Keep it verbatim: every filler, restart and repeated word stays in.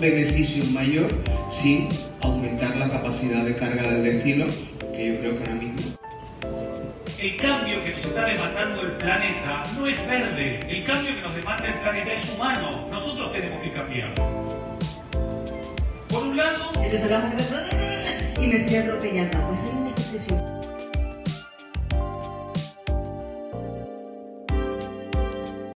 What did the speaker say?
beneficio mayor sin aumentar la capacidad de carga del destino, que yo creo que ahora mismo. El cambio que nos está demandando el planeta no es verde. El cambio que nos demanda el planeta es humano. Nosotros tenemos que cambiar. Por un lado... Entonces hablamos de... y me estoy atropellando. Pues hay una expresión.